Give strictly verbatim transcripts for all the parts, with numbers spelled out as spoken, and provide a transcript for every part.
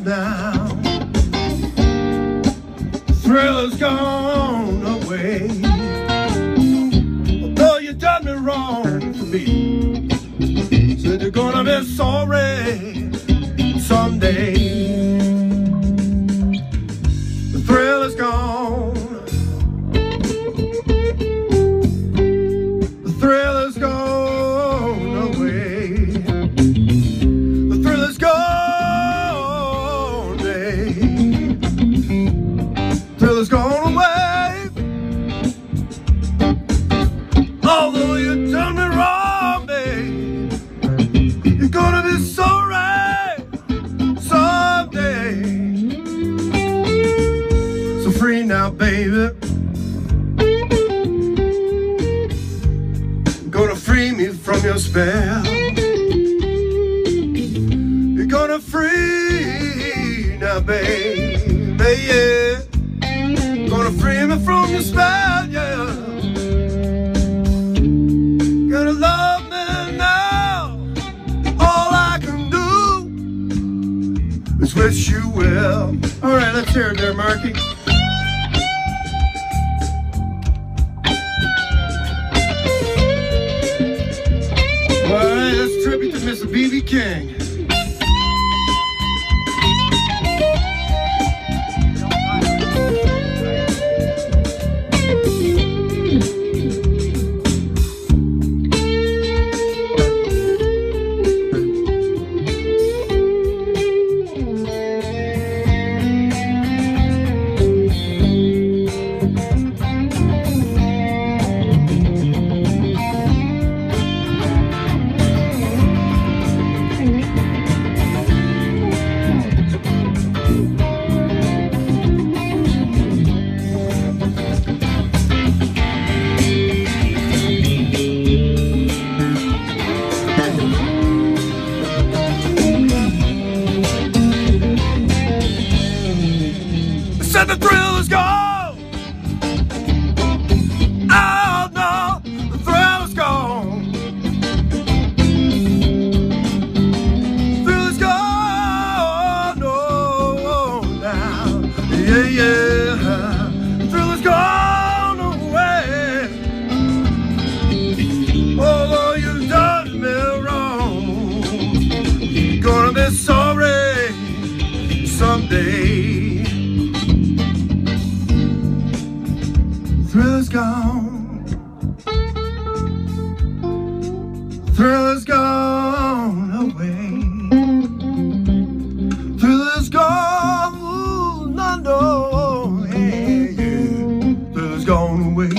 now. The thrill is gone away. Although you done me wrong for me, said you're gonna be sorry someday. The thrill is gone. The thrill is gone away. The thrill is gone, babe. The thrill is gone away. Although you done me wrong, babe, you're gonna be sorry someday. So free now, baby. Gonna free me from your spell. You're gonna free now, baby, yeah. Gonna free me from your spell, yeah. Gonna love me now. All I can do is wish you well. All right, let's hear it there, Marky. Alright, that's a tribute to Mister B B King. Said the thrill is gone. Oh no, the thrill is gone. The thrill is gone, oh, now, yeah, yeah. The thrill is gone away. Although you've done me wrong, you're gonna be sorry someday. Thrill is gone. Thrill is gone away. Thrill is gone. Ooh, no, no, yeah, yeah. Thrill is gone away.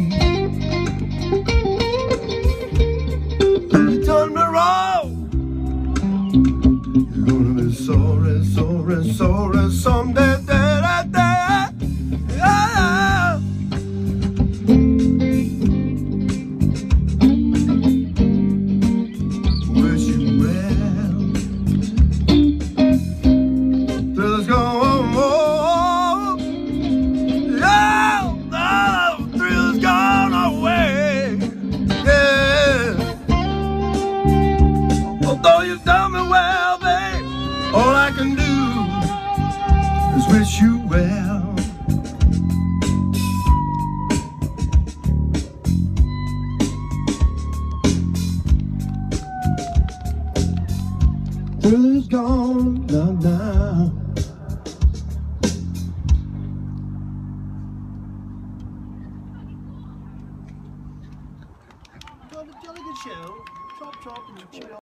You done me wrong. You're gonna be sorry, sorry, sorry someday. Da, da, da. Yeah. Although you've done me well, babe, all I can do is wish you well. Thrill is gone now, now. Jolly good show. Chop, chop, and chill.